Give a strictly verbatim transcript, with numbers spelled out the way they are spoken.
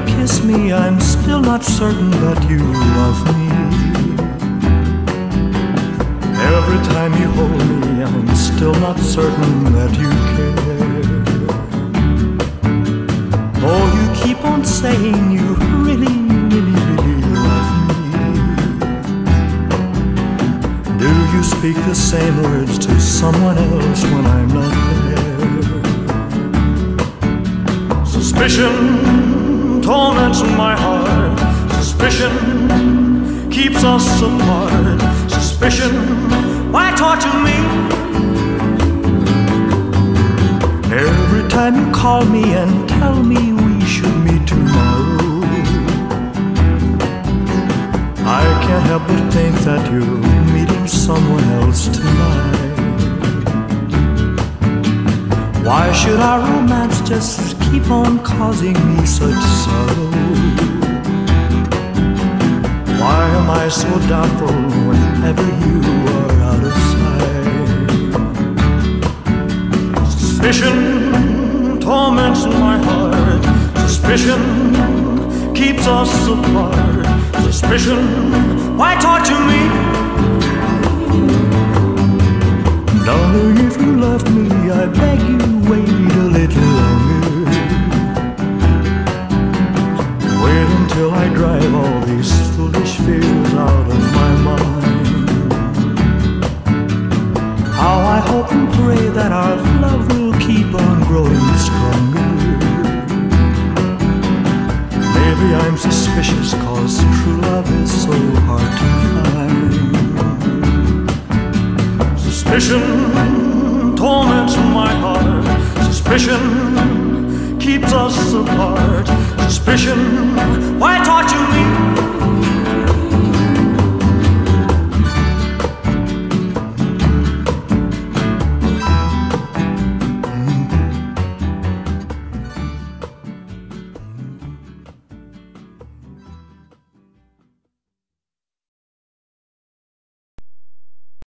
kiss me, I'm still not certain that you love me. Every time you hold me, I'm still not certain that you care. Oh, you keep on saying you really, really, really love me. Do you speak the same words to someone else when I'm not there? Suspicion torments my heart. Suspicion keeps us apart. Suspicion, why torture me? Every time you call me and tell me we should meet tomorrow, I can't help but think that you're meeting someone else tonight. Why should our romance just keep on causing me such sorrow? Why am I so doubtful whenever you are out of sight? Suspicion torments my heart. Suspicion keeps us apart. Suspicion, why torture me? Darling, if you love me, I beg you, wait a little longer. Wait until I drive all these foolish fears out of my mind. How I hope and pray that our love will keep on growing stronger. Maybe I'm suspicious, cause true love is so hard to find. Suspicion torments my heart. Suspicion keeps us apart. Suspicion,